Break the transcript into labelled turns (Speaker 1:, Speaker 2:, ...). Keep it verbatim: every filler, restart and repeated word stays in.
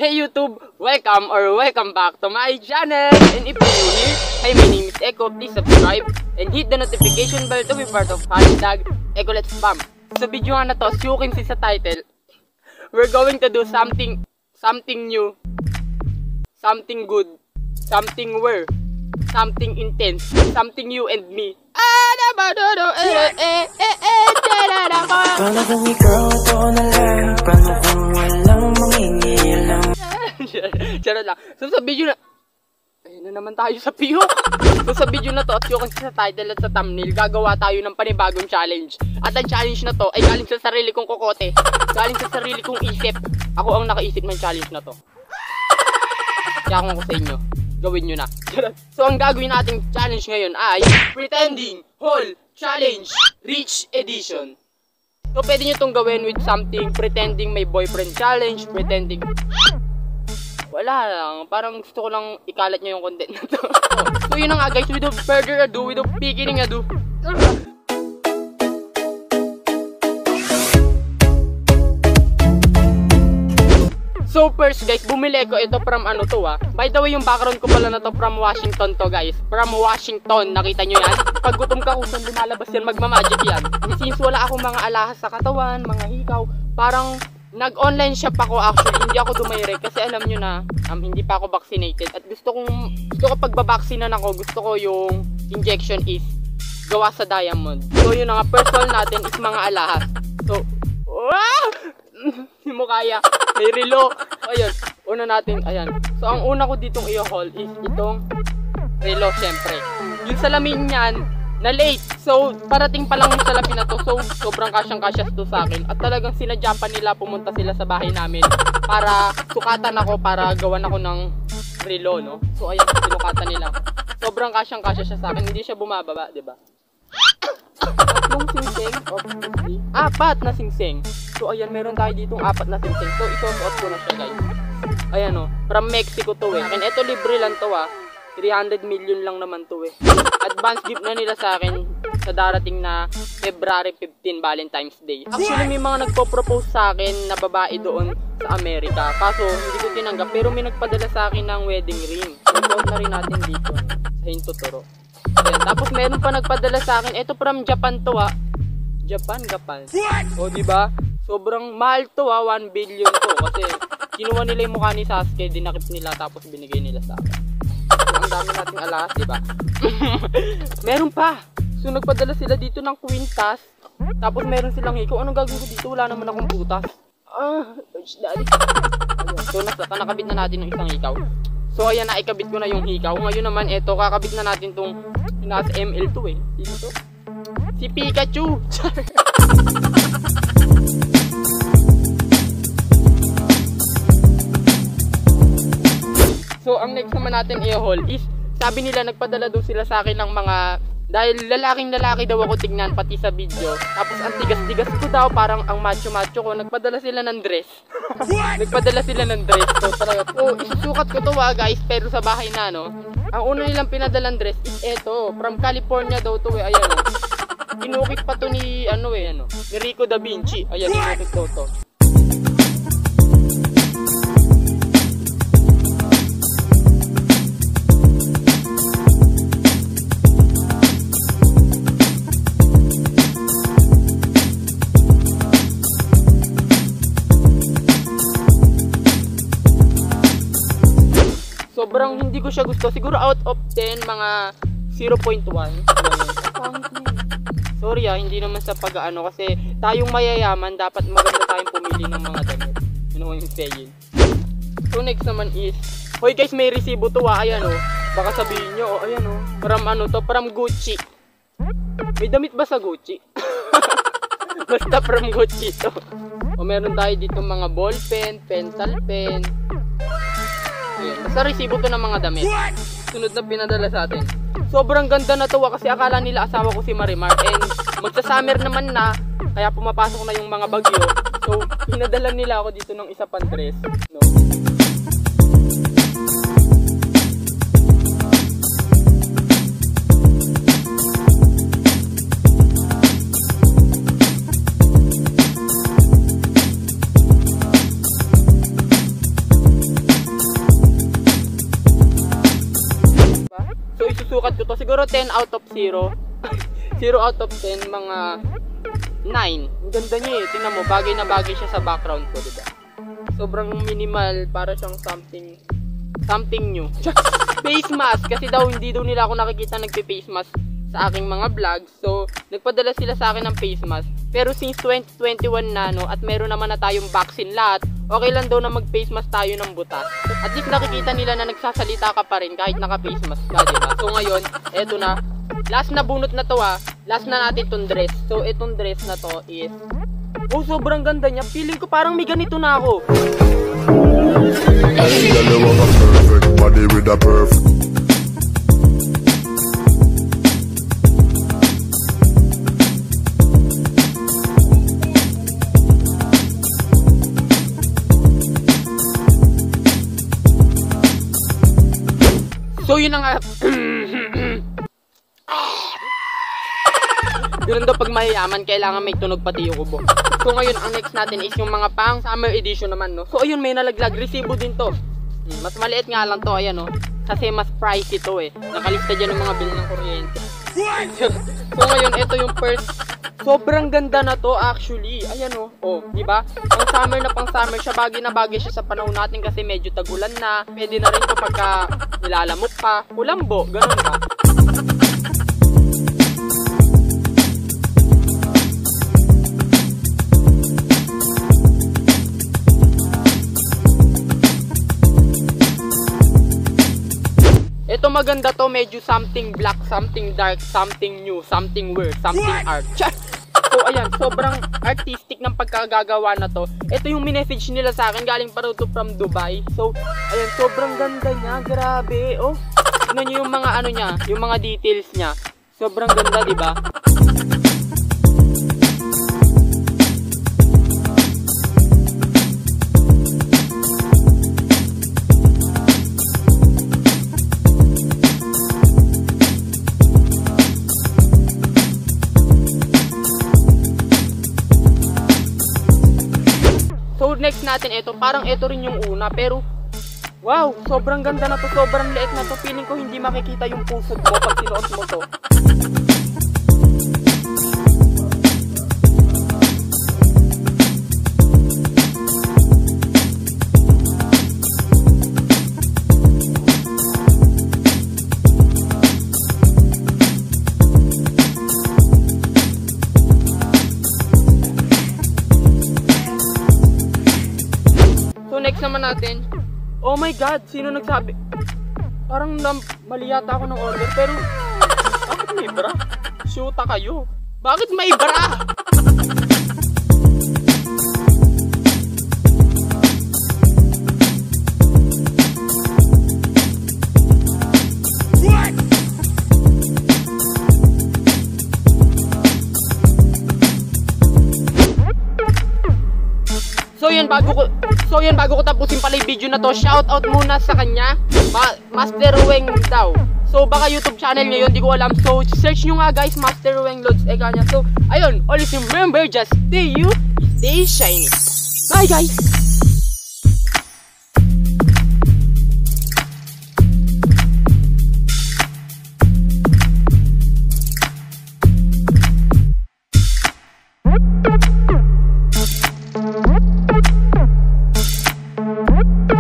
Speaker 1: Hey YouTube! Welcome or welcome back to my channel! And if you're new here, hi, my name is Echo. Please subscribe and hit the notification bell to be part of hashtag Echo Let's Spam. Sa video nga na to, as you can see sa title, we're going to do something, something new, something good, something rare, something intense, something you and me.
Speaker 2: Paano kung ikaw ito na lang? Paano kung walang mangingialam?
Speaker 1: Charot lang. So sa video na... Ayun na naman tayo sa piyo. So sa video na to, at yung sa title at sa thumbnail, gagawa tayo ng panibagong challenge. At ang challenge na to ay galing sa sarili kong kokote. Galing sa sarili kong isip. Ako ang nakaisip ng challenge na to. Kaya kung ako sa inyo, gawin nyo na. So ang gagawin nating challenge ngayon ay Pretending Haul Challenge Rich Edition. So pwede nyo itong gawin with something, pretending may boyfriend challenge, pretending... Wala lang, parang gusto ko lang ikalat nyo yung content na to. So yun na nga guys, without further ado, without beginning ado. So first guys, bumili ko ito from ano to ah. By the way, yung background ko pala na to from Washington to guys. From Washington, nakita nyo yan? Pag gutom ka, kung saan lumalabas yan, magmamagic yan. Since wala akong mga alahas sa katawan, mga hikaw, parang nag-online shop ako actually. Hindi ako dumayre kasi alam nyo na, um, hindi pa ako vaccinated. At gusto kong, gusto ko pagbabaksinan ako, gusto ko yung injection is gawa sa diamond. So yun na nga, personal natin is mga alahas. So, wow! Hindi mo kaya, may relo. Ayun, una natin, ayan. So ang una ko ditong i-haul is itong relo syempre. Yung salamin niyan, na late. So parating pa lang yung salamin na to. So sobrang kasyang-kasya to sa akin. At talagang sinadya pa nila, pumunta sila sa bahay namin para sukatan ako, para gawan ako ng relo, no? So ayan, sinukatan nila. Sobrang kasyang-kasya siya sa akin. Hindi siya bumababa, diba? Tatlong singseng, obviously. Apat na singseng. So ayan, meron tayo ditong apat na singseng. So isusuot ko na siya guys. Ayan o, from Mexico to eh. And eto libre lang to ah. three hundred million lang naman to eh. Advance gift na nila sa akin sa darating na February fifteenth, Valentine's Day. Actually may mga nagpo-propose sa akin na babae doon sa Amerika. Kaso hindi ko tinanggap, pero may nagpadala sa akin ng wedding ring. Isuot na rin natin dito sa Hintotoro. Ayan, tapos meron pa nagpadala sa akin. Ito from Japan to ah. Japan, Japan. O diba? Sobrang mahal to ah, one billion to. Kasi kinuha nila yung mukha ni Sasuke, dinakip nila tapos binigay nila sa akin. So, ang dami nating alahas, diba? Meron pa. So nagpadala sila dito ng kwintas. Tapos meron silang hikaw. Anong gagawin ko dito? Wala naman akong butas. Ah, daddy. So nasa, nakabit na natin ng isang hikaw. So ayan, naikabit ko na yung hikaw. Ngayon naman, eto, kakabit na natin tong nasa M L to eh. Sino to? Si Pikachu! So ang next naman natin i-haul is, sabi nila nagpadala daw sila sa akin ng mga, dahil lalaking lalaki daw ako tignan pati sa video. Tapos ang tigas-tigas ko daw, parang ang macho-macho ko. Nagpadala sila ng dress. Nagpadala sila ng dress. So talaga, oh, isusukat ko to ah guys, pero sa bahay na no. Ang una nilang pinadalang dress is eto, from California daw to eh, ayan oh. Inukit pa to ni, ano eh, ano, ni Rico Da Vinci. Ayan, inukit daw to. Sobrang hindi ko siya gusto. Siguro out of ten, mga zero point one. Sorry ah, hindi naman sa pag-ano. Kasi tayong mayayaman, dapat maganda tayong pumili ng mga damit. You know what I'm saying? So next naman is, hoy guys, may resibo to ah. Ayan oh. Baka sabihin nyo, oh ayan oh. From ano to? From Gucci. May damit ba sa Gucci? Basta from Gucci to. O meron tayo dito mga ball pen, pencil pen. Ayan, basta resibo to ng mga damit. Sunod na pinadala sa atin. Sobrang ganda na to kasi akala nila asawa ko si Marimar. And magsa-summer naman na, kaya pumapasok na yung mga bagyo. So, pinadala nila ako dito ng isa pang dress. No? sinusukat ko to, siguro ten out of zero. zero out of ten, mga nine. Ang ganda niya eh. Tingnan mo, bagay na bagay siya sa background ko, diba? Sobrang minimal, para siyang something something new. Face mask, kasi daw hindi daw nila ako nakikita nagpe-face mask sa aking mga vlog. So, nagpadala sila sa akin ng face mask. Pero since twenty twenty-one na, no, at meron naman na tayong vaccine lahat, okay lang daw na mag-face mask tayo ng butas. At least nakikita nila na nagsasalita ka pa rin kahit naka-face mask ka, diba? So ngayon, eto na. Last na bunot na to ah. Last na natin itong dress. So, itong dress na to is... Oh, sobrang ganda niya. Feeling ko parang may ganito na ako.
Speaker 3: Hey, girl, you have a perfect body with a perfect.
Speaker 1: So yun na nga. Ganun daw pag mayayaman, kailangan may tunog pati yung kubo. So ngayon, ang next natin is yung mga pang summer edition naman, no? So ayun, may nalaglag, resibo din to. Hmm, mas maliit nga lang to, ayan, no? Kasi mas pricey to eh. Nakalista dyan ng mga bill ng kuryente. So ngayon, ito yung first. Sobrang ganda na to actually. Ayan oh. Oh, di ba? Pang summer na pang summer siya, bagay na bagay siya sa panahon natin kasi medyo tagulan na. Pwede na rin to pagka nilalamok pa, kulambo, ganun ba? Ito maganda to, medyo something black, something dark, something new, something weird, something art. So ayan, sobrang artistic ng pagkagagawa na to. Ito yung minessage nila sa akin, galing pa to from Dubai. So ayan, sobrang ganda niya, grabe. Oh, tignan nyo yung mga ano niya, yung mga details niya. Sobrang ganda, di ba? So next natin ito, parang ito rin yung una, pero wow, sobrang ganda na to, sobrang liit na to. Feeling ko hindi makikita yung pusod mo pag sinuot mo to. Next naman natin, oh my god, sino nagsabi? Parang mali yata ako ng order, pero bakit may bra? Shoota kayo. Bakit may bra? So yun, bago ko So yun, bago ko tapusin pala yung video na to, shout out muna sa kanya, Ma Master Weng daw. So baka YouTube channel niya yun, di ko alam. So search nyo nga guys, Master Weng Lods Eka niya. So ayun, always remember, just stay you, stay shiny. Bye guys! What?